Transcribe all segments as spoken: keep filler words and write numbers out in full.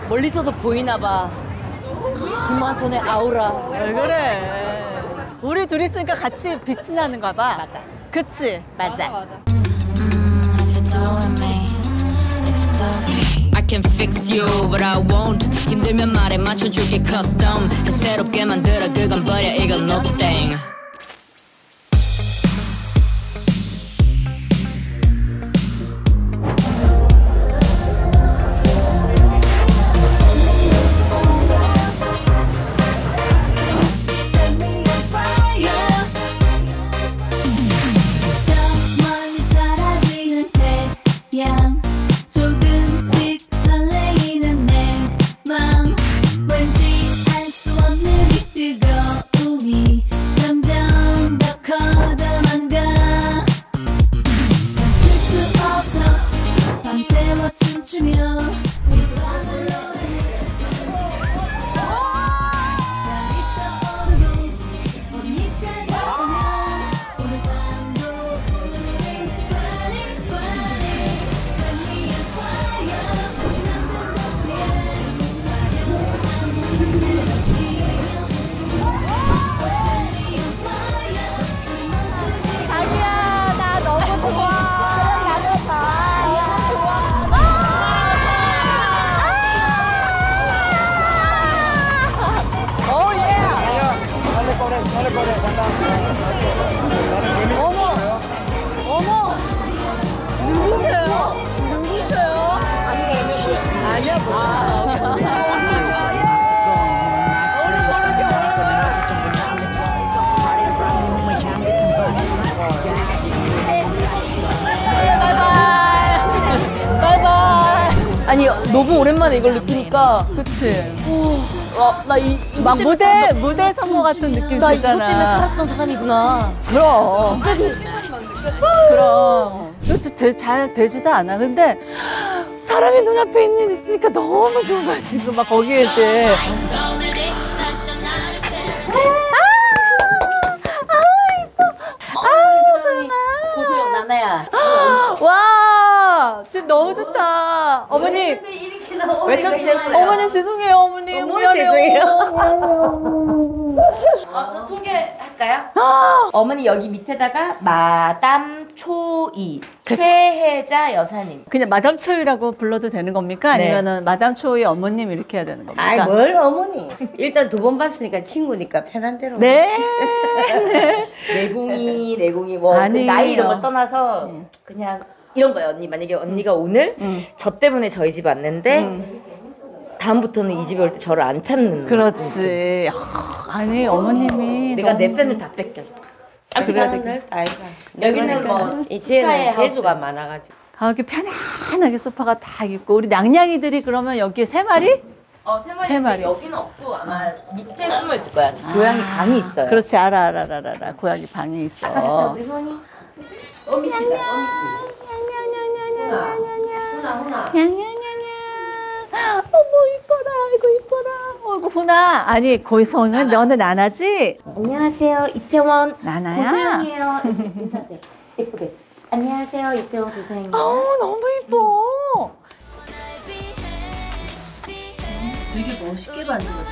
멀리서도 보이나봐. 김화선의 아우라. 왜 그래? 우리 둘이 있으니까 같이 빛이 나는가 봐. 맞아. 그치? 맞아. 맞아. I can fix you, but I won't. 힘들면 말해 맞춰줄게 custom. 새롭게 만들어 그건 버려 이건 no thing. 어머! 어머! 누구세요? 누구세요? 아니야, 뭐야. 바이바이. 아니 너무 오랜만에 이걸 느끼니까. 그치? 와, 나 이, 막 무대, 무대 선거 같은 느낌 나 들잖아. 이것 때문에 살았던 사람이구나. 그럼. 그럼. 이것도 되, 잘 되지도 않아. 근데 사람이 눈앞에 있는 있으니까 너무 좋은 거야, 지금. 막 거기에 이제. 고소영 나나야. 와, 지금 너무 좋다. 어머님. 왜 깜짝이야? 어머님 죄송해요, 어머님. 너무 미안해요. 죄송해요. 어, 저 소개할까요? 어머니 여기 밑에다가 마담 초이 최혜자 여사님. 그냥 마담 초이라고 불러도 되는 겁니까? 네. 아니면은 마담 초이 어머님 이렇게 해야 되는 겁니까? 아이 뭘 어머니. 일단 두 번 봤으니까 친구니까 편한 대로. 네. 네. 내공이 내공이 뭐 그 아니에요. 나이 이런 걸 떠나서 그냥 이런 거예요. 언니 만약에 언니가 오늘 음. 저 때문에 저희 집 왔는데 음. 다음부터는 이 집에 올 때 저를 안 찾는. 그렇지. 아니 어머님이 내가 너무... 내 팬을 다 뺏겨. 아, 그래야 그래야 돼. 아이가. 여기는 뭐 이제는 스카이 개수가 하우스. 많아가지고. 거기 편안하게 소파가 다 있고 우리 냥냥이들이 그러면 여기에 세 마리? 어, 세 마리. 세 마리. 여기는 없고 아마 밑에 숨어 있을 거야. 고양이 방이 있어요. 그렇지 알아 알아 알아 알아. 고양이 방이 있어. 우리 손이. 어미씨다, 어미씨. 훈아, 훈아. 냥냥냥냥. 어머 이뻐라 아이고 이뻐라. 어이구 훈아. 아니 고성은 너는 나나지? 안녕하세요. 이태원 나나야? 고소영이에요. 인사하세요. 예쁘게. 안녕하세요. 이태원 고소영이에요. 어 너무 이뻐. 되게 멋있게 만들었어.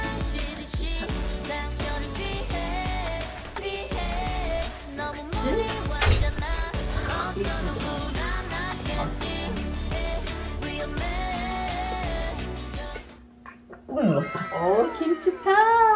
꾹 눌렀다. 어 김치탕.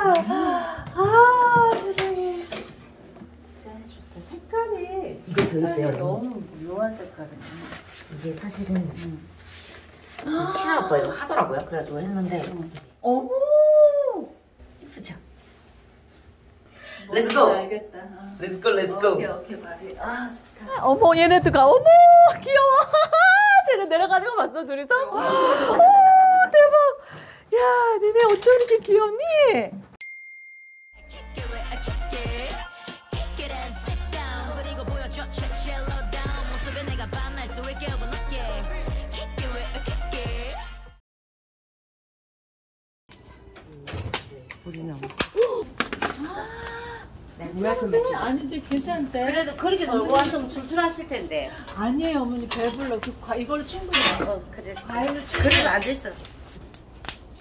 아 세상에. 디자인 좋다. 색깔이. 이거 더 이뻐요. 너무 묘한 색깔이네. 이게 사실은 음. 친한 오빠 이거 하더라고요. 그래가지고 했는데 어머. 이쁘죠? Let's go. 알겠다. 아. Let's go, let's go. 오케이 오케이 말이. 아 좋다. 어머 얘네도 가. 어머 귀여워. 쟤네 내려가는 거 봤어 둘이서? 오 대박. 야 니네 어쩜 이렇게 귀엽니? 우리는. 네, 아닌데 괜찮대. 그래도 그렇게 놀고 왔으면 출출하실 텐데. 아니에요 어머니 배불러. 그 과, 이걸로 충분히. 어, 그래. 과일로 충분히. 그래도 안 됐어.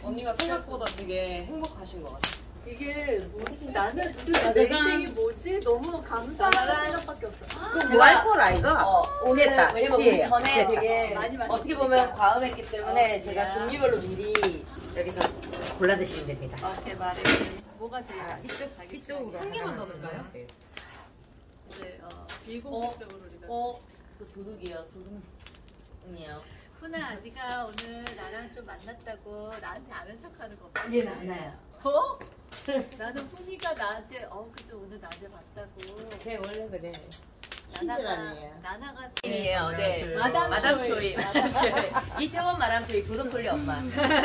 언니가 생각보다 되게 행복하신 것 같아. 이게 뭐지? 나는 내 인생이 뭐지? 너무 감사한 생각밖에 없어. 그 알콜 아이가? 어, 오늘 됐다. 왜냐면 시에요. 우리 전에 됐다. 되게 많이 마셨으니까. 어떻게 보면 과음했기 때문에 어, 제가 그래요? 종류별로 미리 여기서 골라 드시면 됩니다. 어떻게 말해? 뭐가 제일 이쪽, 이쪽으로. 한 개만 더 넣을까요? 이제 어, 비공식적으로 우리가. 어, 그 도둑이요, 도둑이요. 훈아, 네가 오늘 나랑 좀 만났다고 나한테 아는 척하는 거 봐. 얘는 안아요. 어? 나는 훈이가 나한테 어 그때 오늘 낮에 봤다고. 걔 원래 그래. 나나가 친절하네요. 나나가 이에요, 네. 마담 마담 쇼이. 쇼이, 마담 쇼이. 이태원 마담 쇼이, 도둑돌리 엄마.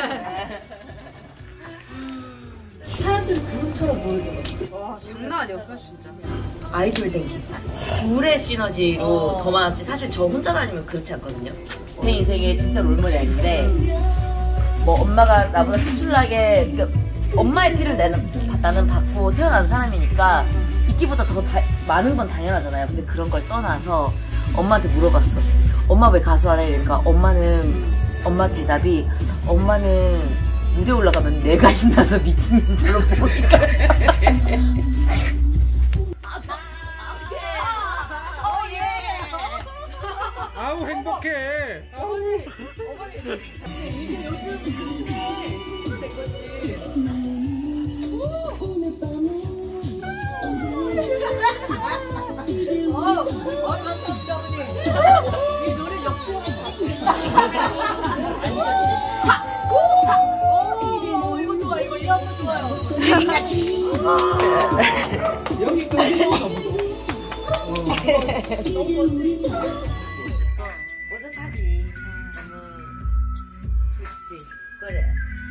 사람들은 그것처럼 보여줘. 와 장난 아니었어 진짜. 아이돌 댕기. 둘의 시너지로 어. 더 많았지. 사실 저 혼자 다니면 그렇지 않거든요. 제 인생에 진짜 롤모델인데, 뭐 엄마가 나보다 특출나게, 그러니까 엄마의 피를 내는, 나는 받고 태어난 사람이니까, 있기보다 더 다, 많은 건 당연하잖아요. 근데 그런 걸 떠나서 엄마한테 물어봤어. 엄마 왜 가수 안 해? 그러니까 엄마는, 엄마 대답이, 엄마는 무대 올라가면 내가 신나서 미치는 줄로 보니까. 아우 행복해. 아우. 이게 요즘 그 춤에 시초가 된 거지. 어, 어, 감사합니다, 어머니. 이 노래 역주행을 오, 이거 좋아, 이거 이 안무 좋아요. 여기 끝이 뿌듯하지. 좋지. 그래.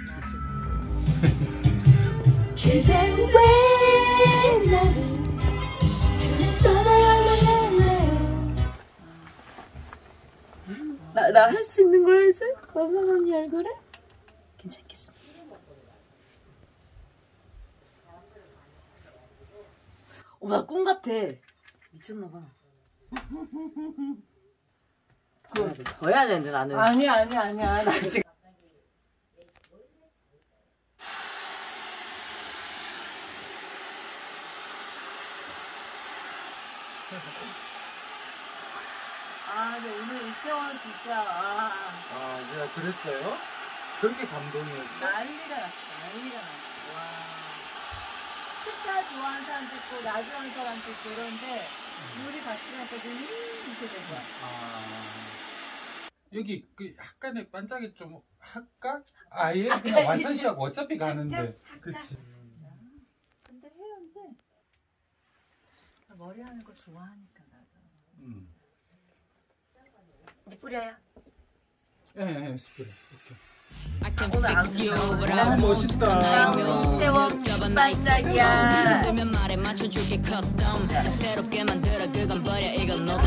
나, 나 할 수 있는 거야, 이제? 거선 언니 얼굴에? 괜찮겠습니다. 어, 나 꿈 같아. 미쳤나봐. 더 해야 돼. 더 해야 되는데, 나는. 아니야, 아니야, 아니야. 나 지금. 아, 근데 오늘 이태원 진짜, 아, 아, 제가 그랬어요? 그렇게 감동이었어? 난리가 났어, 난리가 났어. 와. 스타 좋아하는 사람도 있고, 나 좋아하는 사람도 있고, 그런데, 우리 같이 가니까 눈이 이렇게 된 거야. 아. 여기 그 약간의 반짝이 좀 할까? 아예 그냥 완선시하고 어차피 가는데. 그치. 근데 해운대 머리 하는 거 좋아하니까 나도. 음. 이제 뿌려요. 예, 예, 스프레이. 오케이. I can fix you, but I 아, won't. 멋있다. 이태원 반짝이야. 들면 말에 맞춰줄게 custom. 새롭게 만들어 그건 버려 이건 no